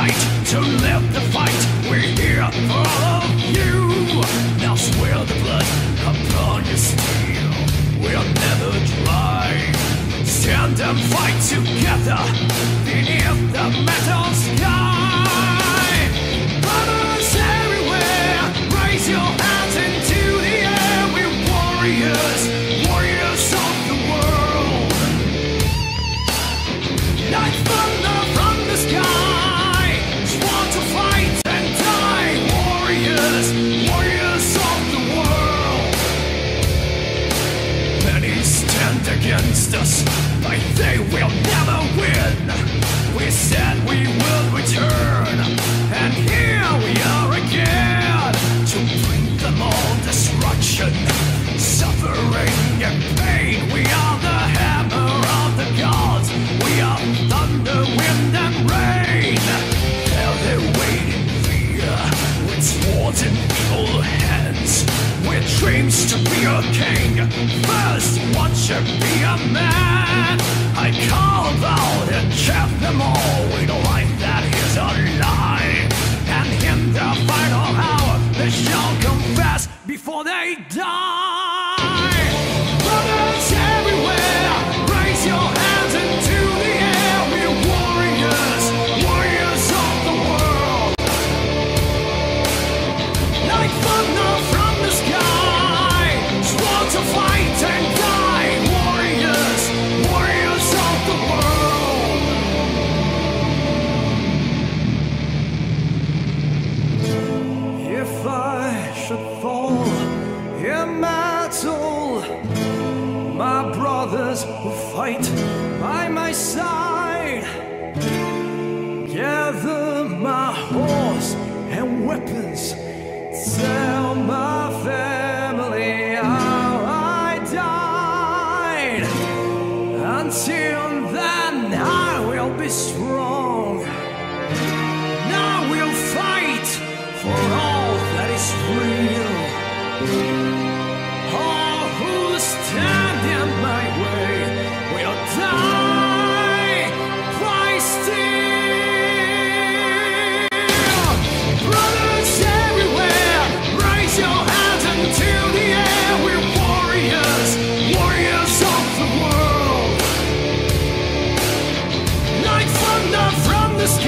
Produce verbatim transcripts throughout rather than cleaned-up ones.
right to live the fight. We're here for all of you. Now swear the blood upon your steel will never dry. Stand and fight together beneath the metal sky. Brothers everywhere, raise your hands into the air. We're warriors, warriors of the world. Like thunder from the sky, sworn to fight and die. Warriors, warriors of the world. Many stand against us, but they will never win. We said we will return, and here we are again, to bring them all destruction, suffering and pain. We are the hammer of the gods. We are thunder, wind and rain. There they wait in fear, with swords in evil hands, with dreams to be a king. First, one should be a man. I call about and chant them all with a life that is a lie. And in the final hour, they shall confess before they die. Brothers everywhere, raise your hands into the air. We're warriors, warriors of the world. Like thunder from the sky, sworn to fight and die. Warriors, warriors of the world. If I should fall in battle, my brothers will fight by my side. Gather my horse and weapons, tell my family how I died. Until then I will be strong. Now we'll fight for all that is real. All who stand in my way will die by steel. Brothers everywhere, raise your hands into the air. We're warriors, warriors of the world. Like thunder from the sky,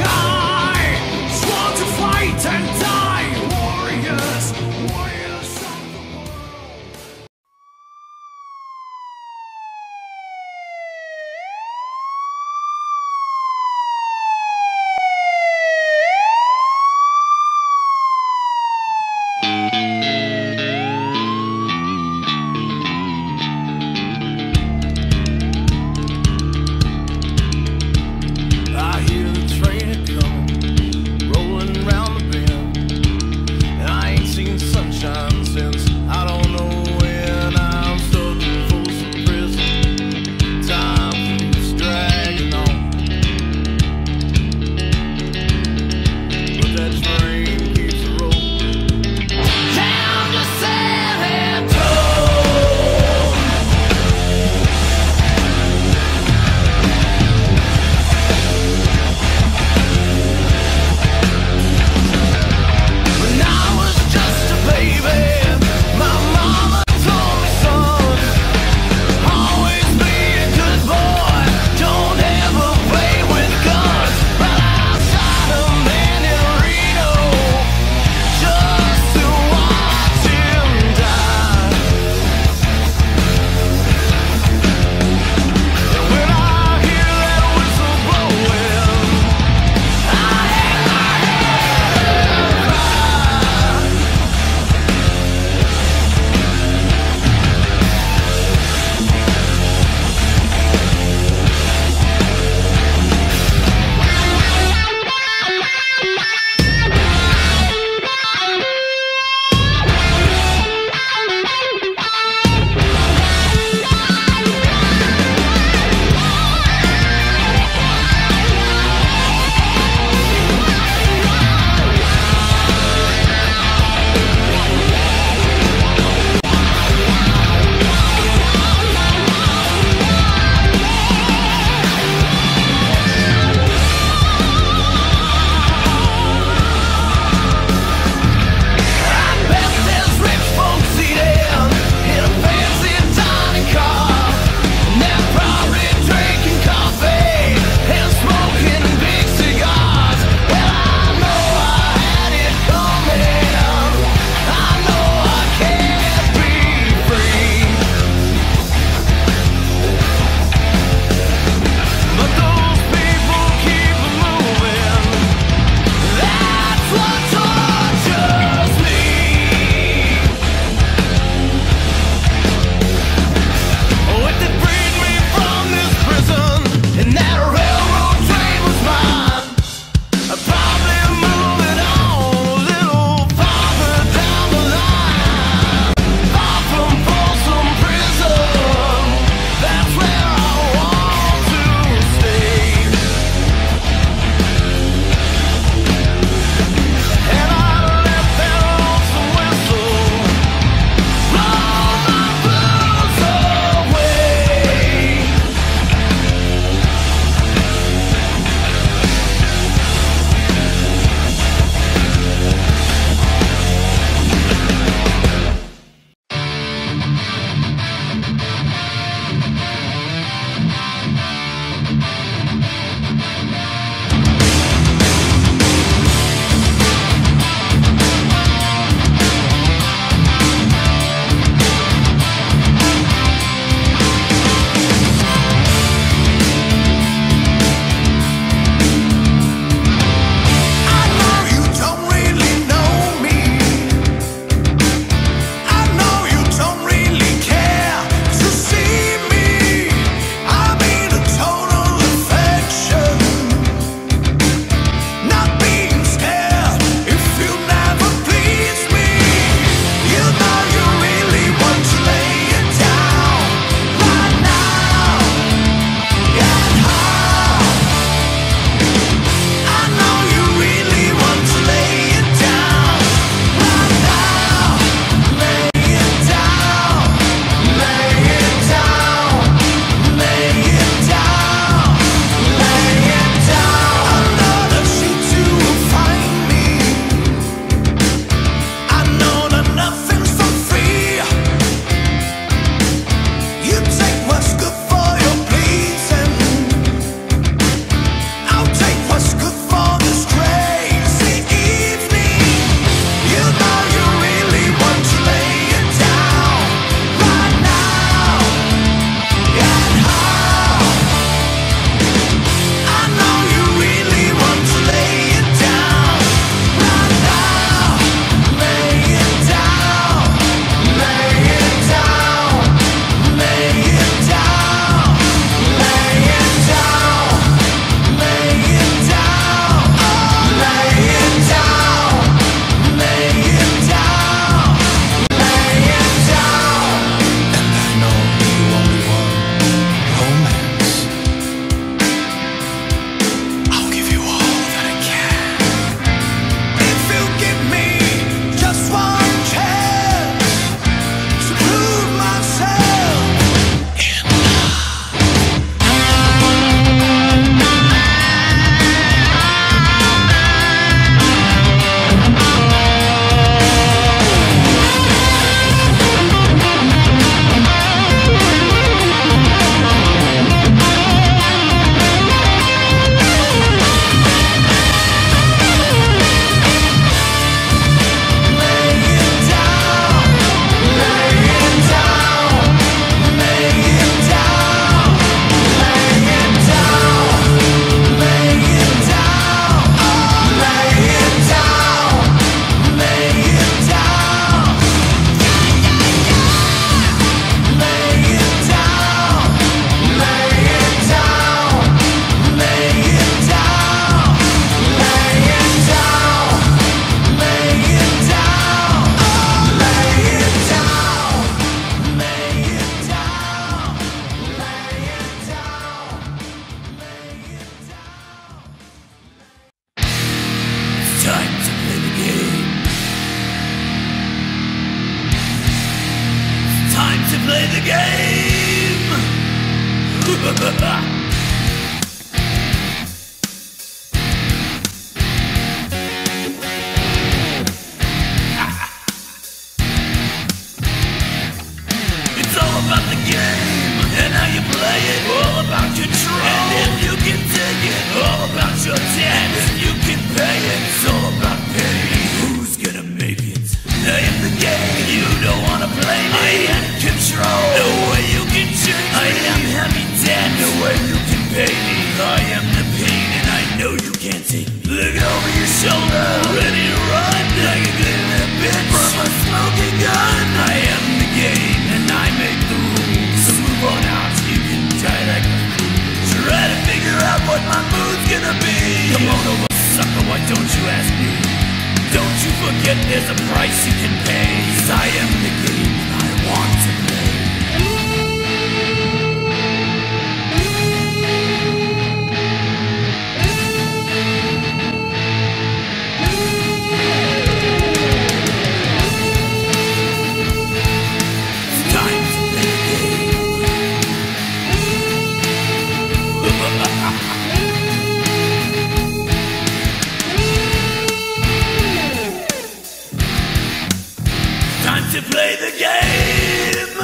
It's all about the game and how you play it. All about control, and if you can take it. All about your debt, and if you can pay it. It's all about pain. Who's gonna make it? I am the game. You don't wanna play me. I am control. No way you can change me. I am heavy debt. No way you can pay me. I am the pain, and I know you can't take me. Look over your shoulder, ready to run like a glitter bitch from a smoking gun. I am the game, and I make the rules. So move on out, so you can die like a fool. Try to figure out what my mood's gonna be. Come on over, sucker, why don't you ask me? Don't you forget there's a price you can pay. 'Cause I am the game, and I want to play. To play the game.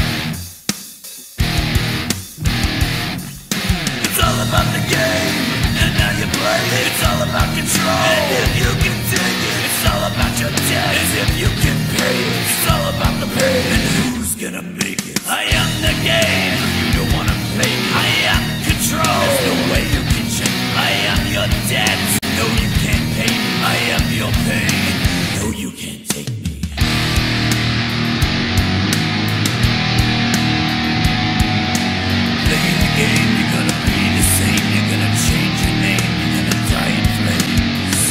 It's all about the game and how you play it. It's all about control, and if you can take it. It's all about your debt, and if you can pay it. It's all about the pain, and who's gonna make it? I am the game. You don't wanna play me. I am control. There's no way you can change. I am your debt. No, you can't pay me. I am your pain. No, you can't take me. Playing the game, you're gonna be the same. You're gonna change your name. You're gonna die in flames.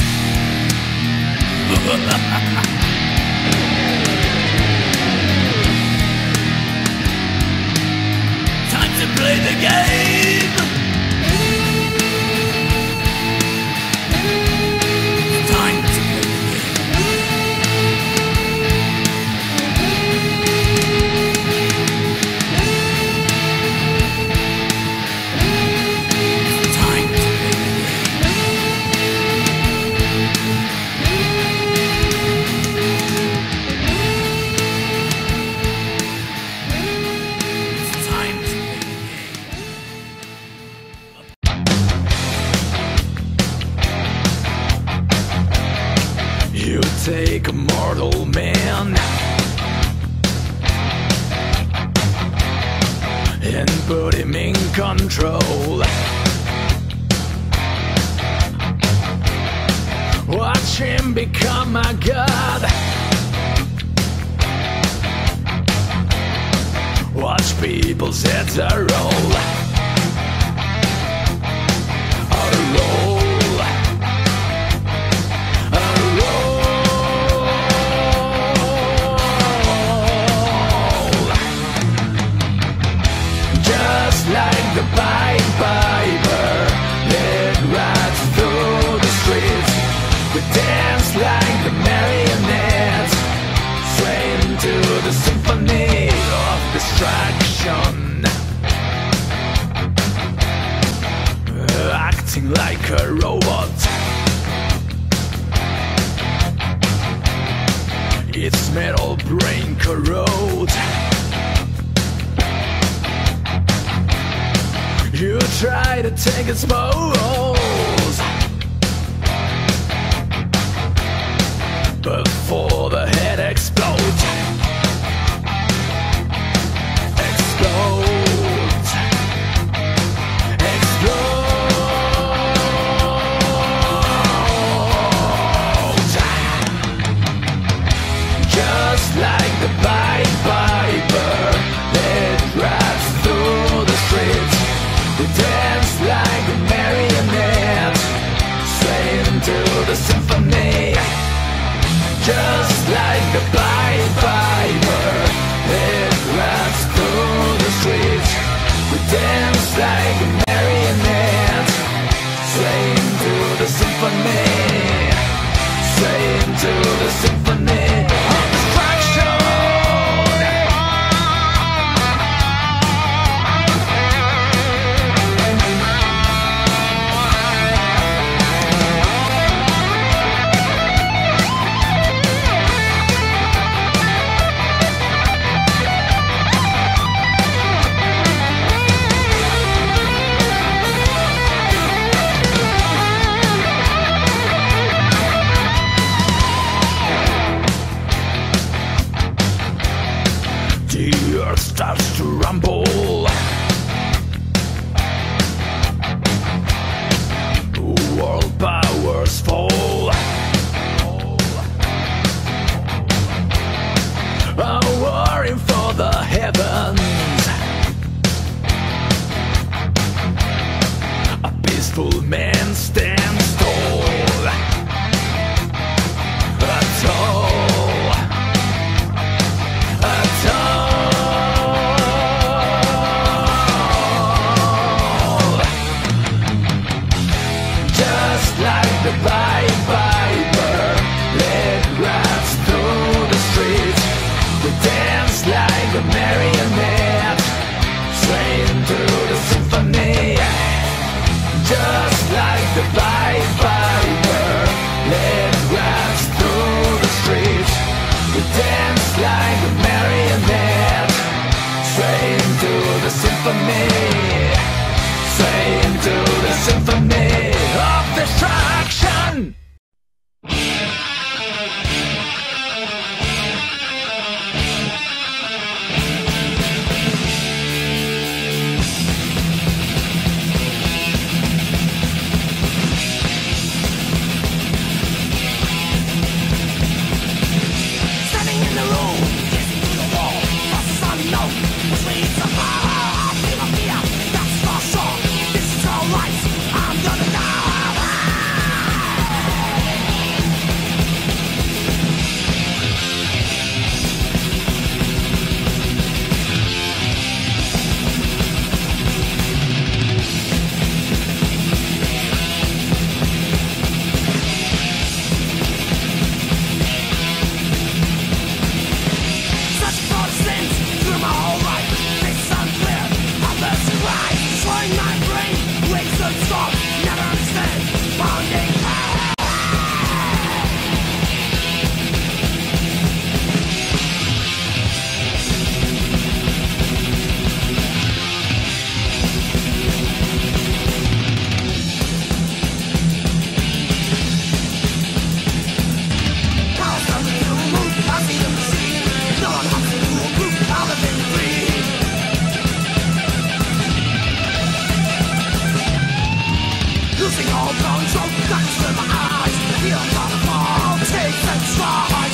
Time to play the game. Time to play the take a mortal man and put him in control. Watch him become a god. Watch people set a roll. A roll. Like the Pied Piper that rides through the streets, we dance like the marionettes, swaying to the symphony of distraction, acting like a robot. Its metal brain corrodes. You try to take its pose before the head explodes. Explodes. Explodes. Just like the Pied Piper that rides through the streets. We dance like a marionette, swaying to the symphony. Just like the Pied Piper that rides through the streets. We dance like a marionette, swaying to the symphony. Swaying to the symphony of destruction. cool man stands tall, tall, tall. Just like the Pied Piper, it runs through the streets. We dance like a marionette, swaying through the symphony. Just like the Pied Piper, it runs through the streets. We dance like a marionette, swaying to the symphony, swaying to the symphony of destruction. Losing all control, that's where my eyes feel not fall, takes and strides.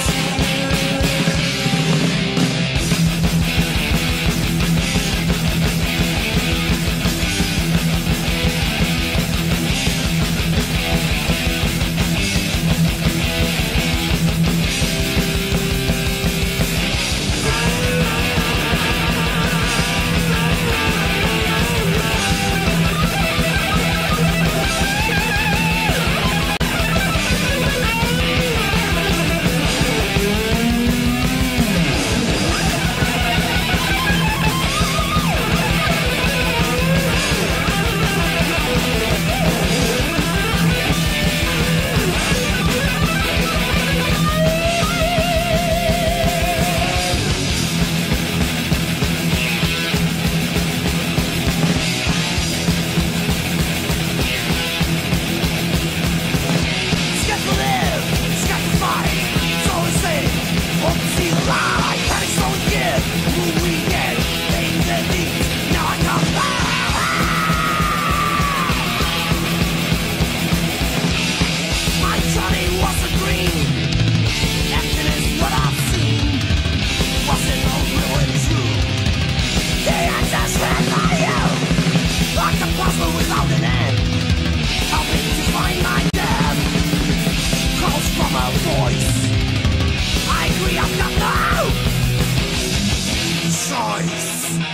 Without an end, helping to find my death, calls from a voice. I agree, I've got no choice.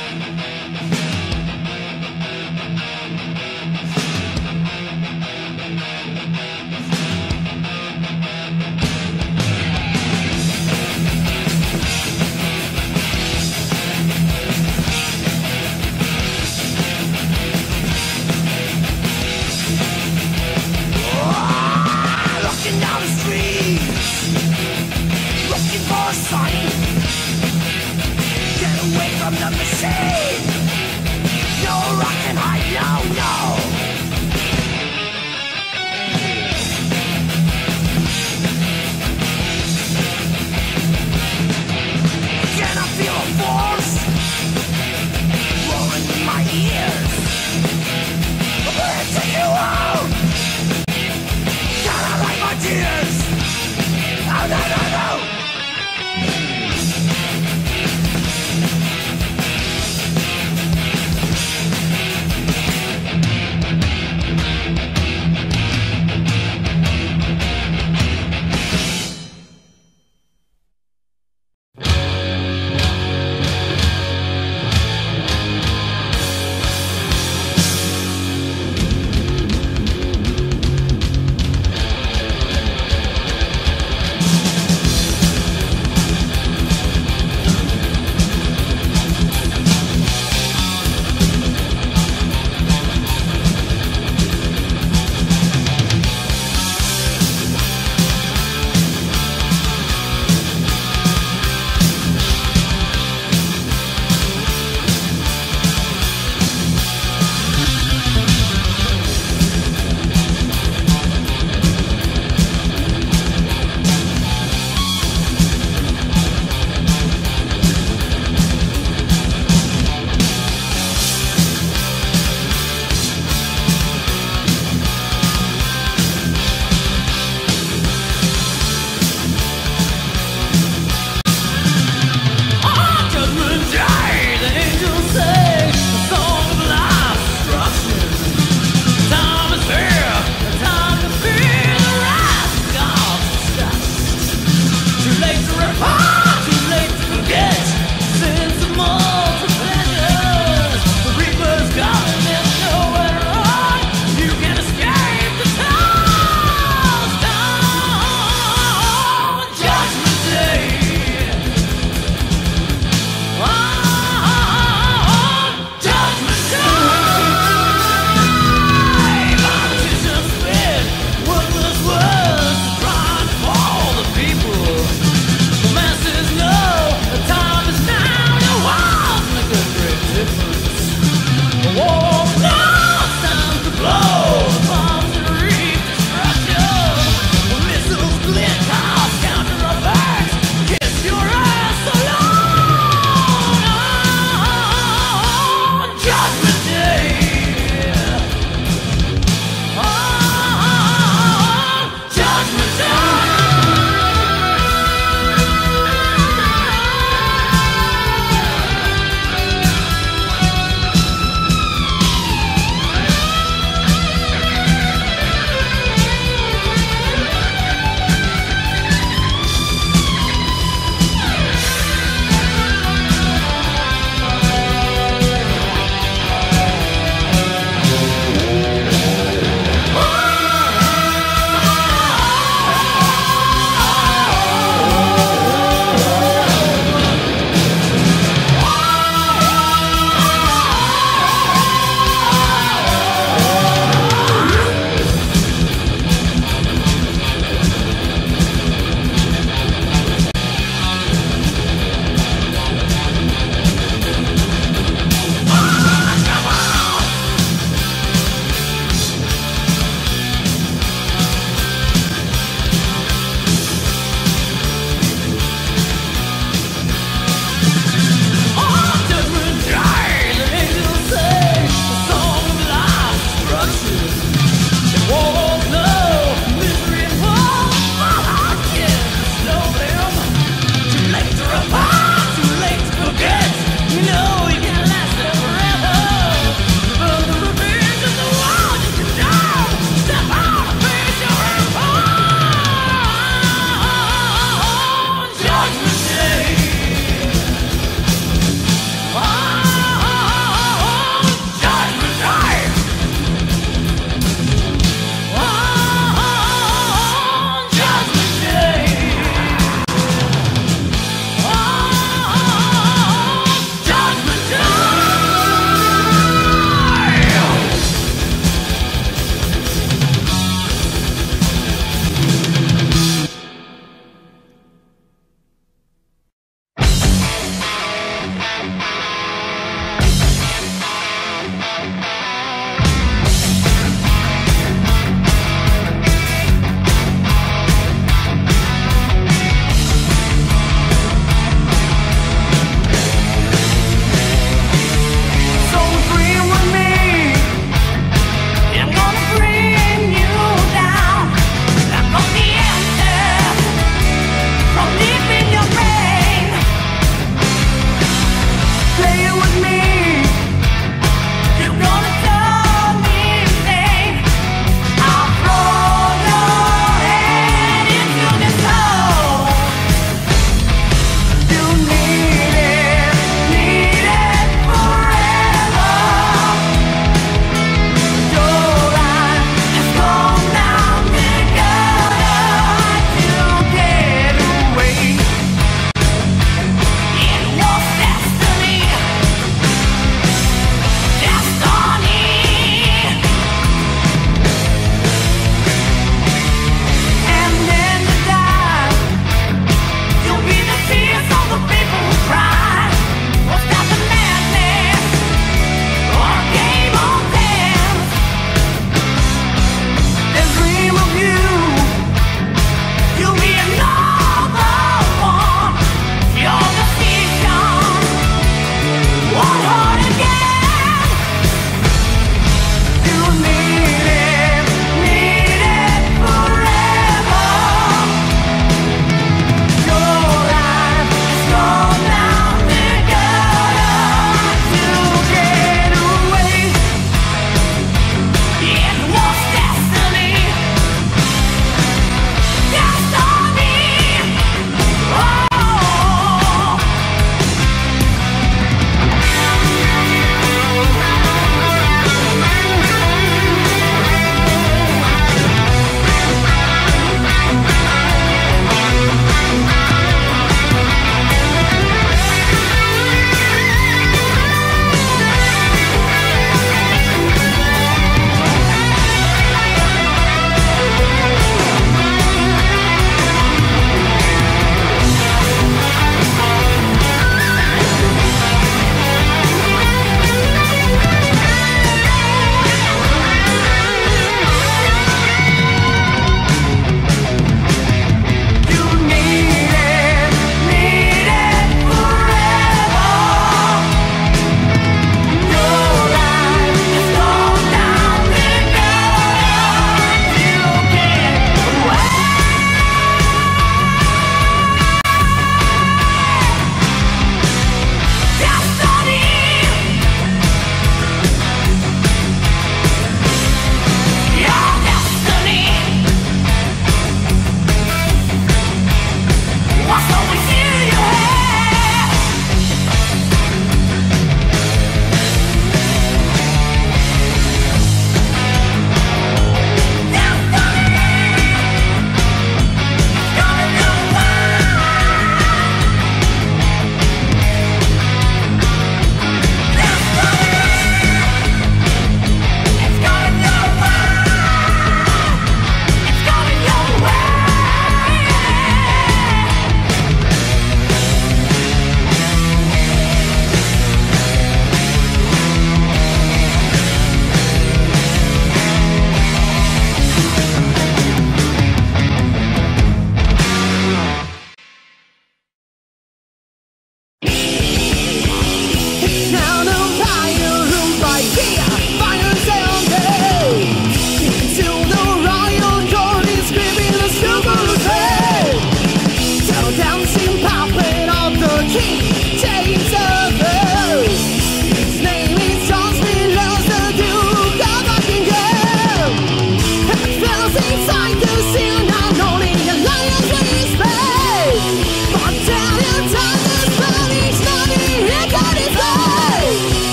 Down the street, looking for a sign. Get away from the machine. No rock and hide, no, no. Can I feel a force rolling in my ears? I'm gonna take you out. Gotta write my tears. Oh no, no, no. We'll be right back.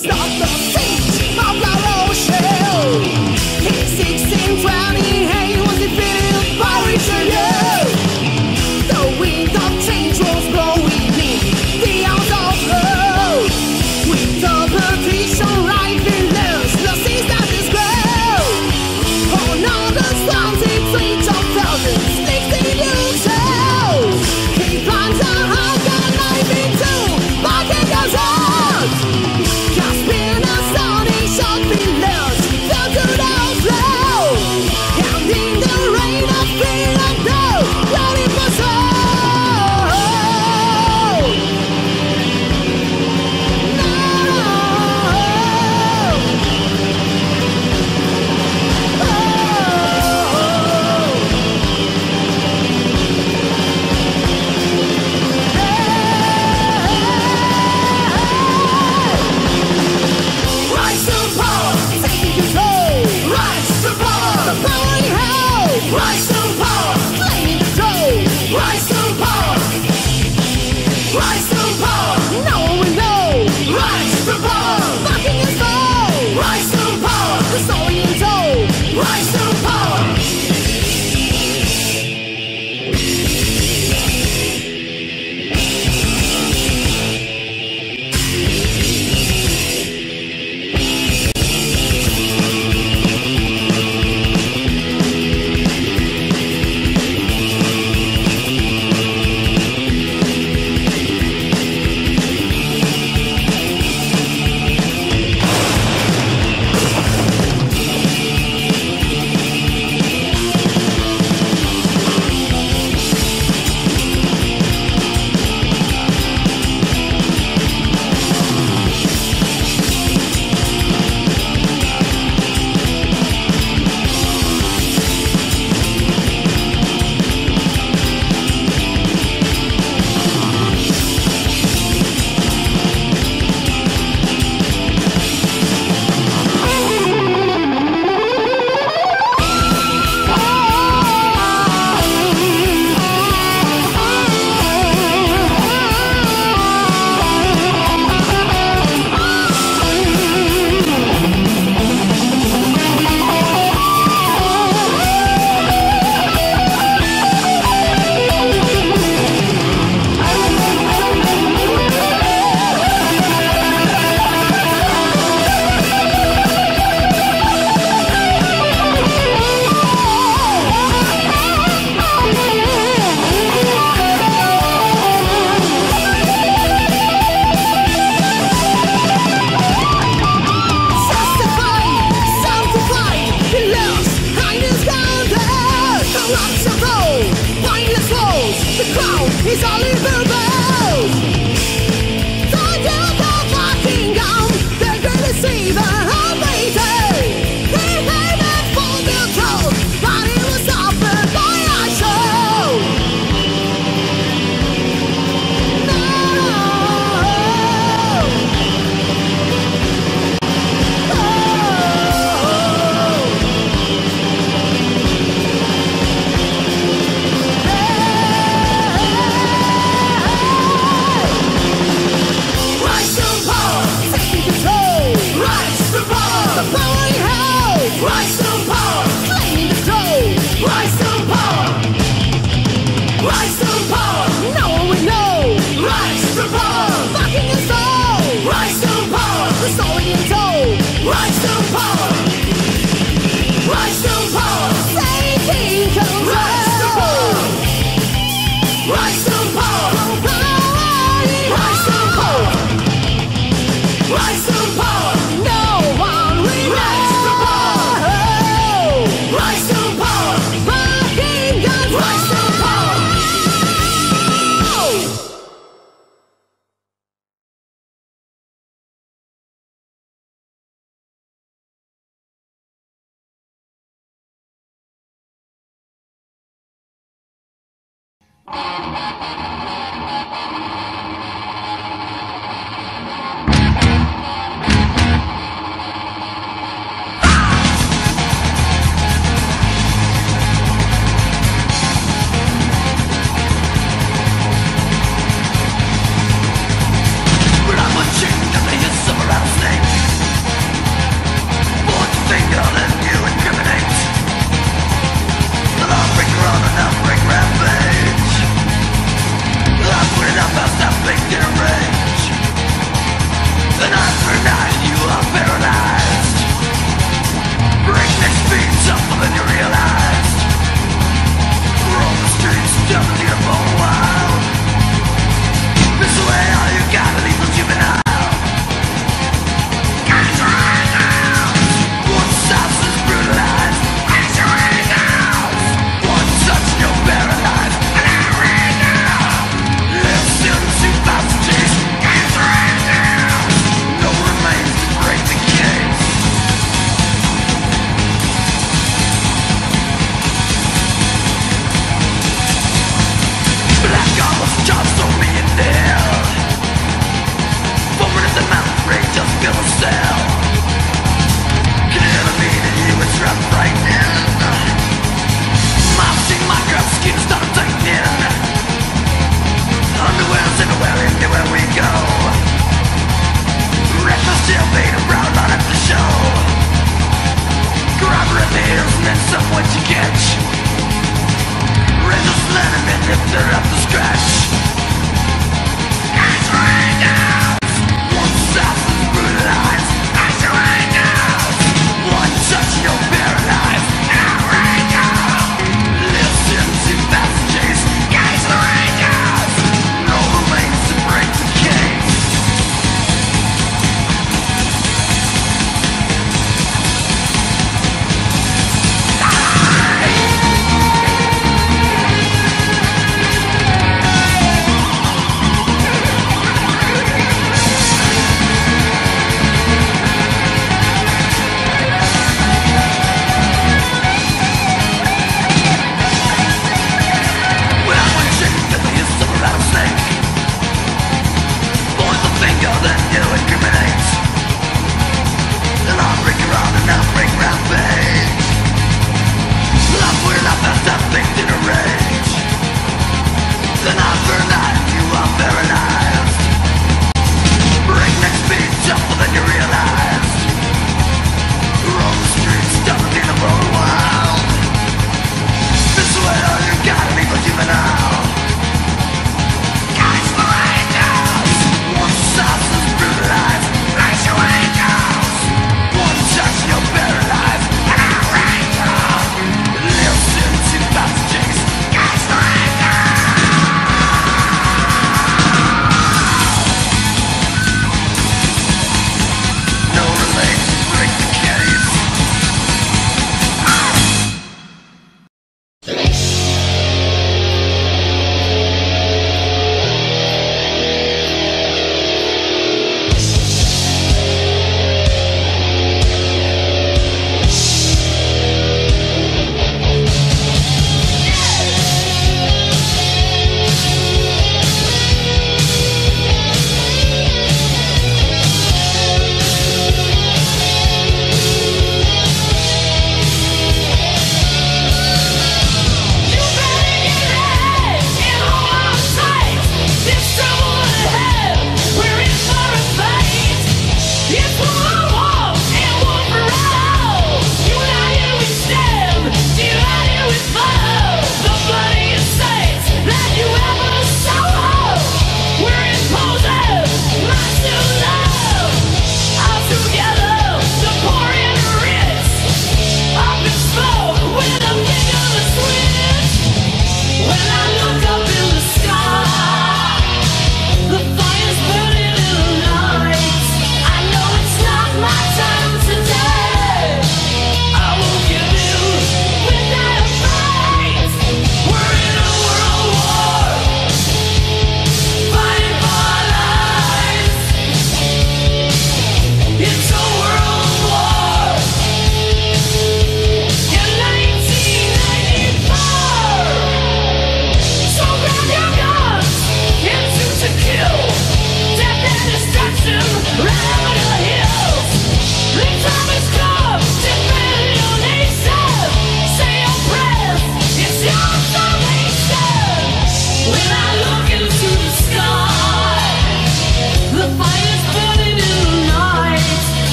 stop the siege of La Rochelle. In sixteen twenty-eight was defeated by Richelieu. The wind of change was blowing in the house of love. With the petition like villains, the sisters grow. On all the slums, it's each of thousands, sixty years old. He climbs a house and life into bucket goes out. Gasping astonishing pillars fell to the floor. And in the rain of fear and doubt, ready for soul. Rise to power, taking control. Rise to power, the power you hold. Rise to power, claiming the throne. Rise to power, rise to power, no one will know. Rise to power, fucking his foe. Rise to power, the story in tow. Rise to power. It's all in the bells. So you go fucking down. The great deceiver of Britain. He hated for the throne, but he was offered by a show. No. Rise to power, taking control. Rise to power, the power you hold. Rise to power, claiming the throne. Rise to power, rise to power, no one will know. Rise to power, fucking his soul. Rise to power, the story in tow. Rise to power, rise to power, taking control. Rise to power, rise to power, rise to power. Rise to power, no one will rise to power. Rise to power, fucking guns. Rise to power. But I'm a chick, and they is summer out of snake. fade around on at the show. Grab her in the ears and then someone to catch. Razors let him in if they're up to scratch. Ice windows, one assassin's brutal eyes. Ice windows, one touch and you're paralyzed. Listen to passages. Ice windows, no remains to break the case.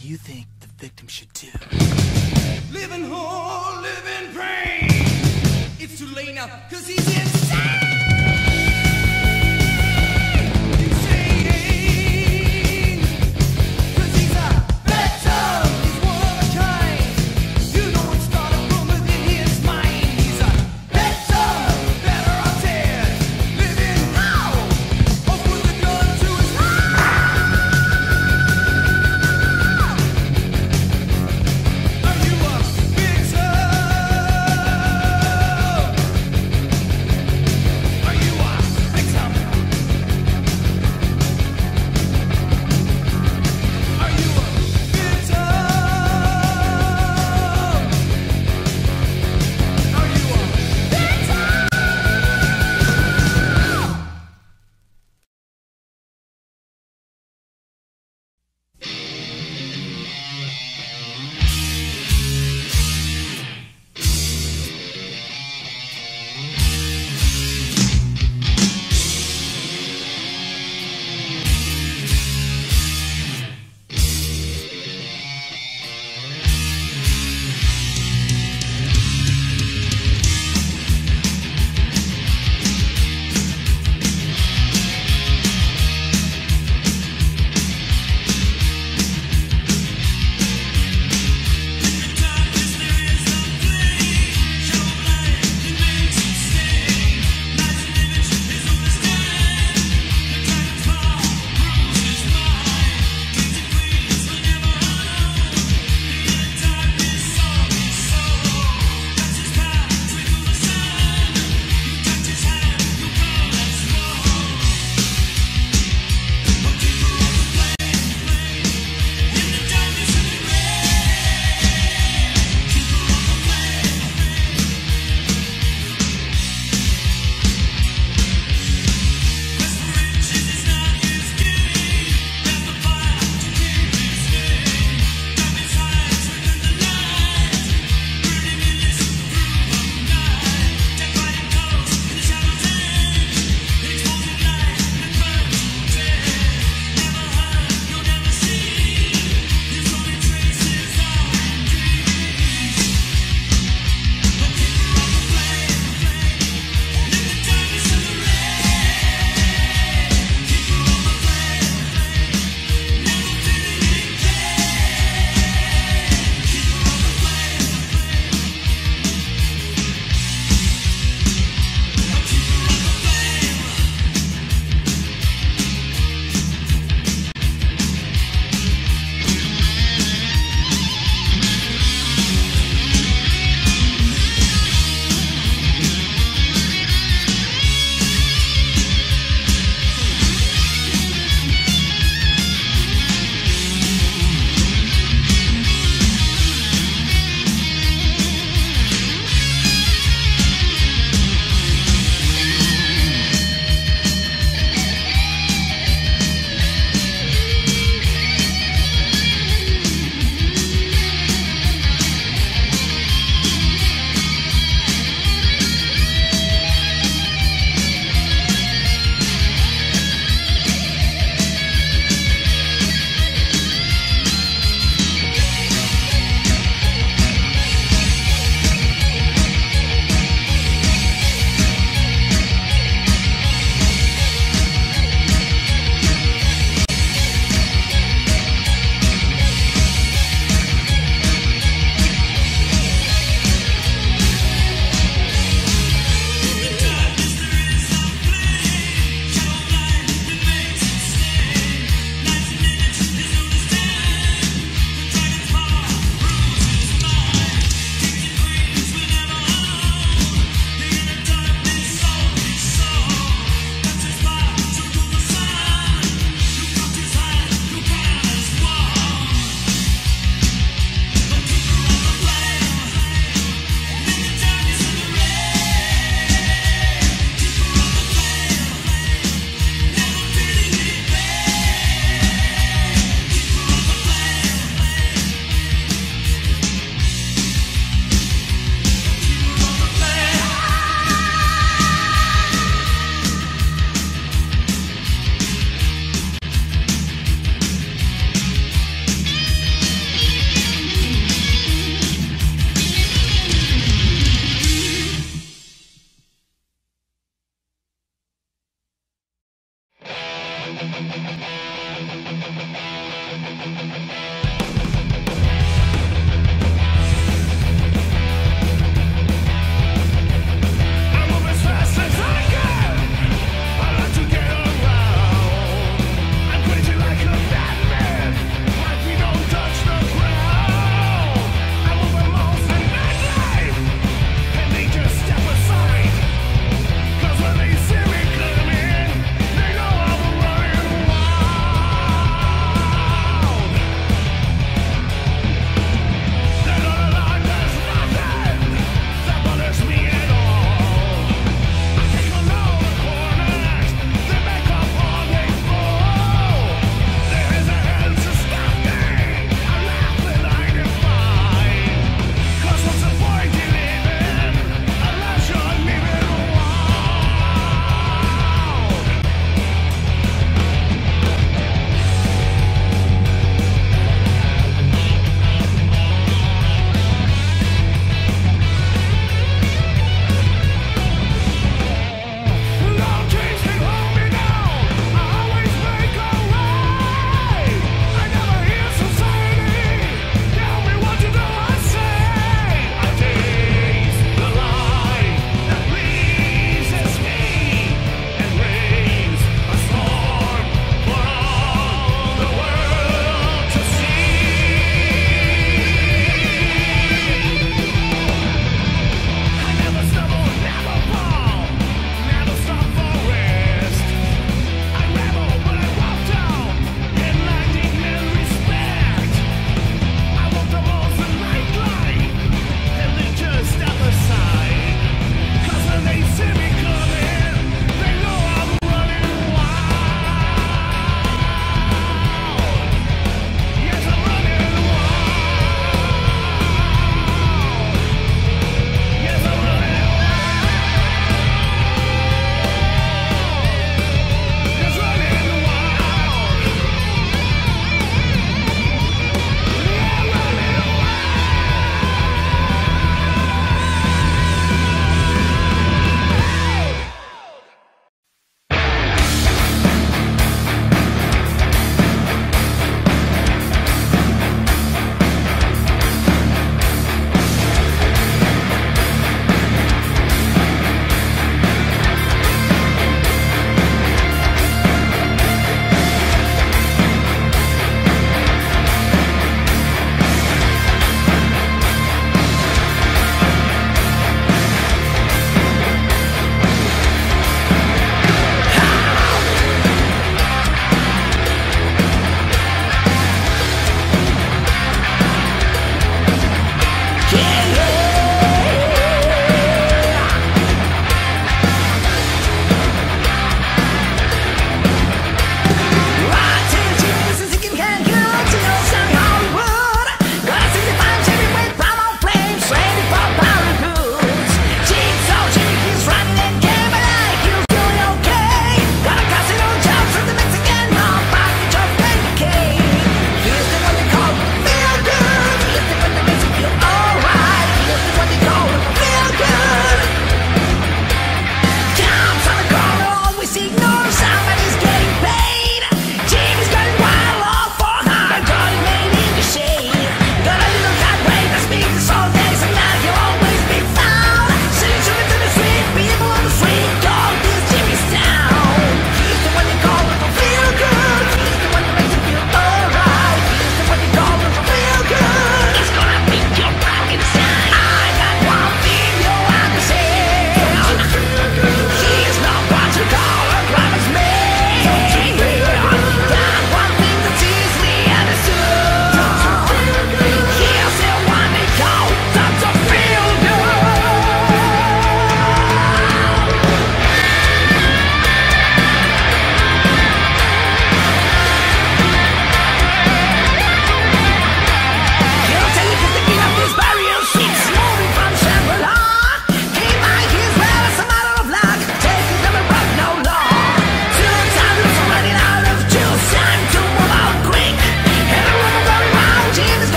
you think the victim should do? Living whole, living pain. It's too late now, cause he's insane.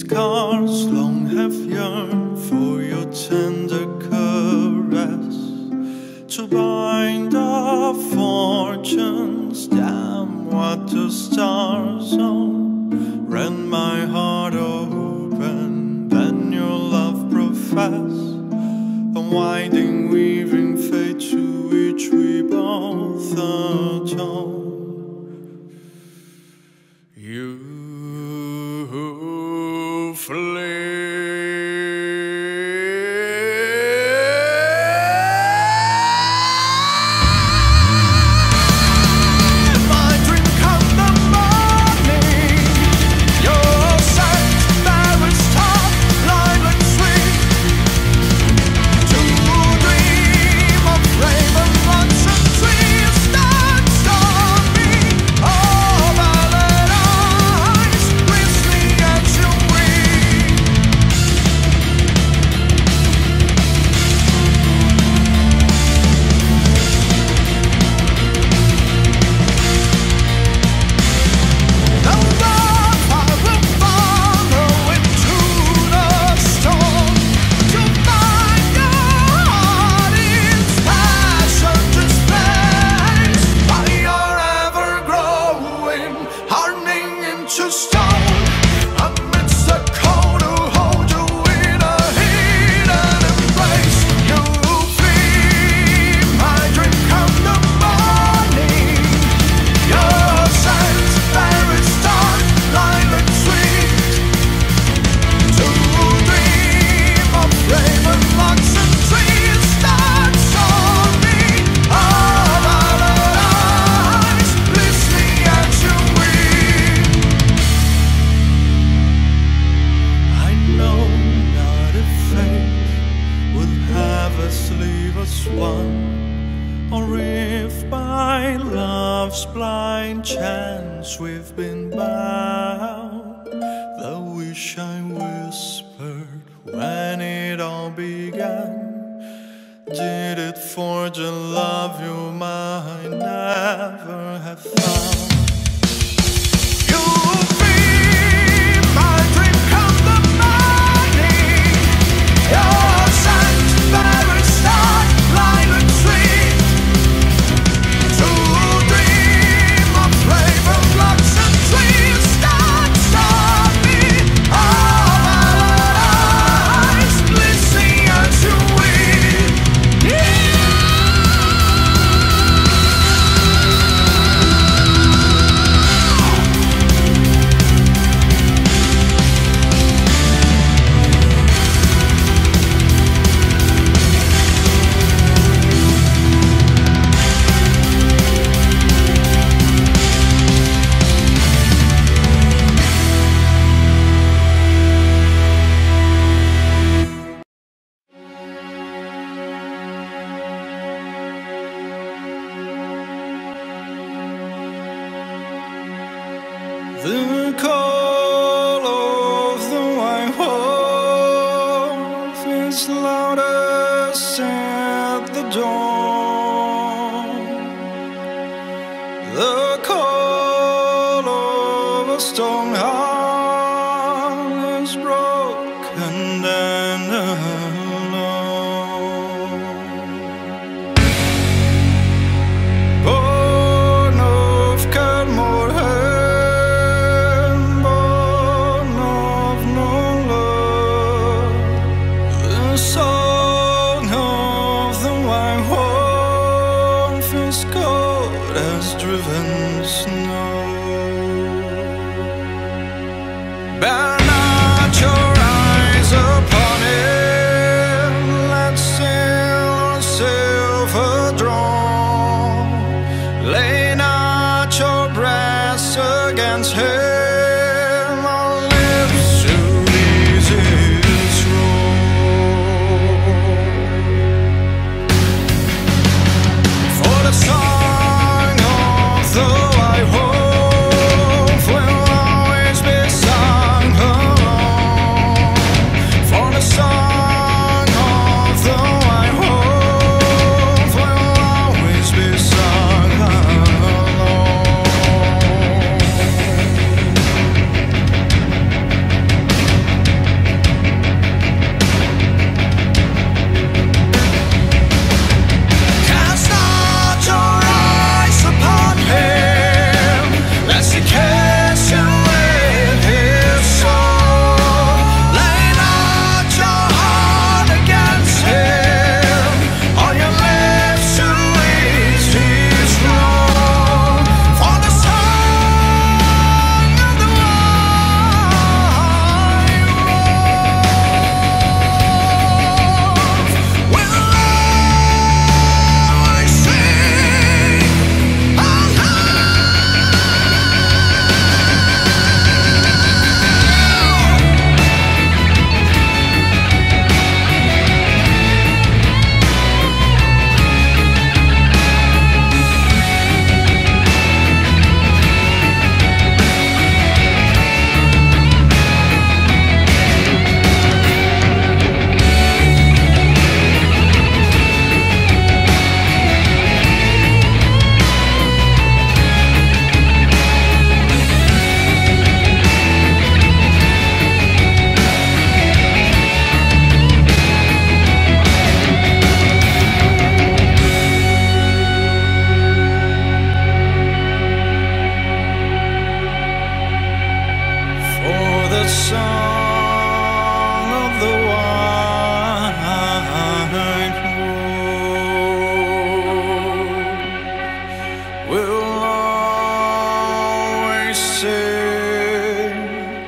scars long have yearned for your tender caress, to bind our fortunes. Damn what the stars on, rend my heart open, then your love profess, unwinding, weaving fate to which we both atone. You flee. One, or if by love's blind chance we've been bound, the wish I whispered when it all began, did it forge a love you might never have found. The call of the white wolf is loudest at the dawn. The call of a stone heart is broken and alone. Born of Cadmore, driven snow. Burn out your eyes upon it, let sail silver drawn. Lay not your breast against him, our lips to ease his roll. For the song the white wolf will always be sung. song of the white wolf will always sing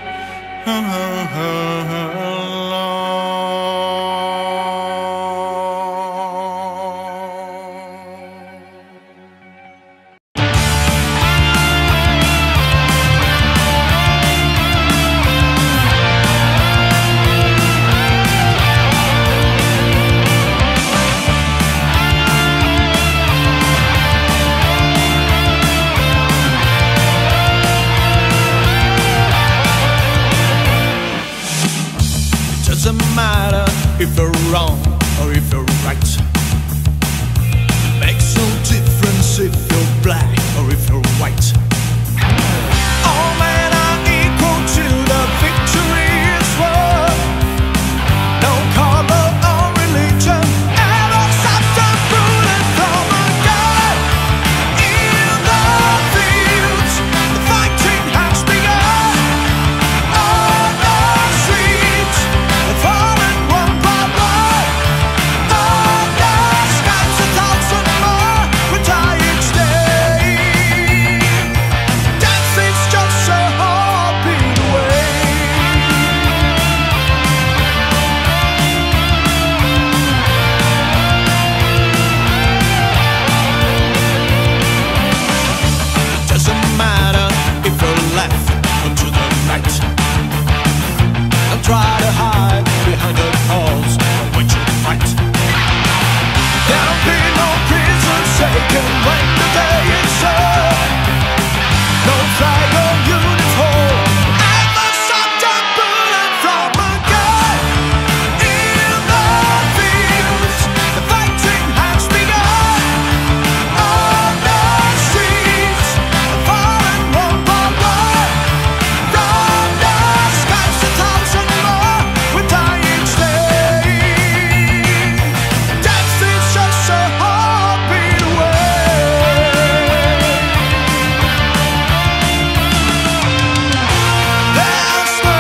doesn't matter if you're wrong or if you're right. Makes no difference if you're black or if you're white. All men are equal to the victory is won. No color or religion ever stops the bullet from a gun. In the fields, the fighting has begun. On the streets, falling one by one. On the skies, a thousand more will die each day. Death is just a heartbeat away. Doesn't matter if you're left or to the right. Don't try to hide behind the walls when you fight. There'll be no prisons taken when the day is up. No flag or uniform ever stopped a bullet from a gun. In the fields, the fighting has begun. On the streets, falling one by one. From the skies, a thousand more will die each day. Death is just a heartbeat away. There's no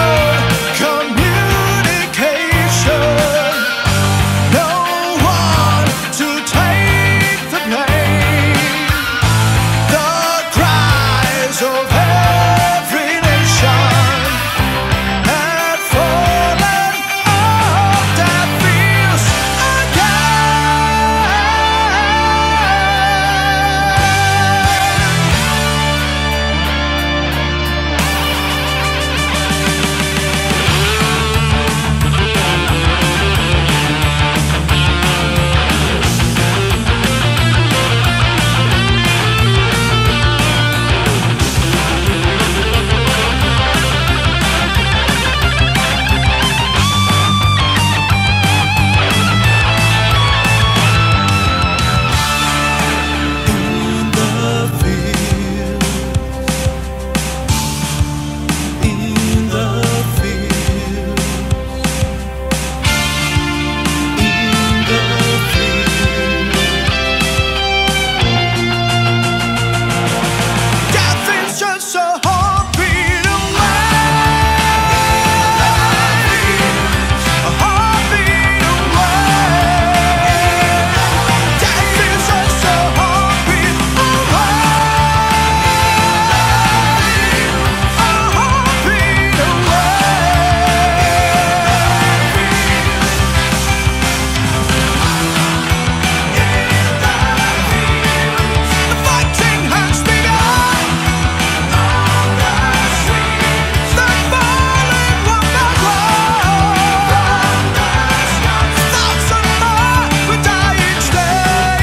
communication, no one to take the pain. The cries of every nation have fallen on deaf ears again. In the fields, in the fields, death is just a heartbeat away. A heartbeat away. Death is just a heartbeat away. A heartbeat away. The fighting has begun. On the streets, they're falling one by one. Thousand more will die each day.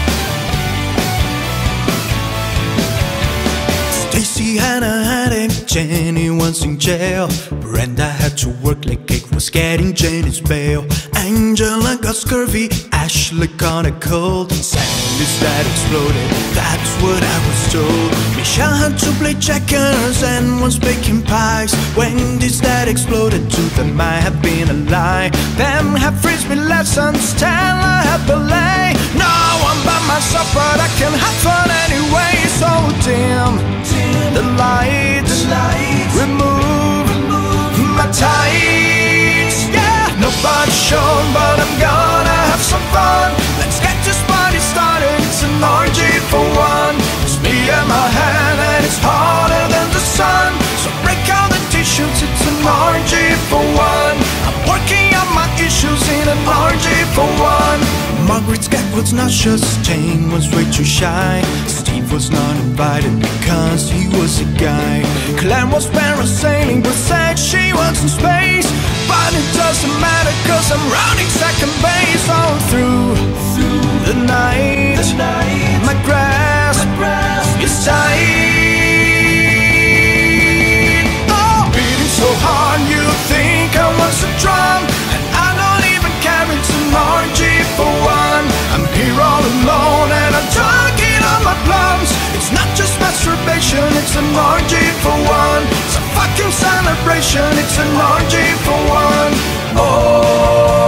Stacy and a headache Jenny was in jail. Brenda had to work like it was getting Jenny's bail. Angela got scurvy, Ashley caught a cold. Sandy's dad exploded, that's what I was told. Michelle had to play checkers and was baking pies. Wendy's dad exploded, to them might have been a lie. Pam had frisbee lessons, Stella had ballet. Now I'm by myself but I can have fun anyway. So dim, the lights, remove my tights. Yeah, nobody's shown but I'm gonna have some fun. Let's get this party started, it's an orgy for one. It's me and my hand and it's hotter than the sun. So break out the tissues, it's an orgy for one. I'm working on my issues in an orgy for one. Margaret's cat was nauseous, Jane was way too shy. Steve was not invited because he was a guy. Clem was parasailing but said she was in space. But it doesn't matter cause I'm rounding second base. All through, through the night, the night my grasp, my grasp is tight. Oh, beating so hard you think I was a drum. And I don't even care, it's an orgy for one. I'm here all alone and I'm talking on my plums. It's not just masturbation, it's an orgy for one. It's a fucking celebration, it's an orgy for one. Oh.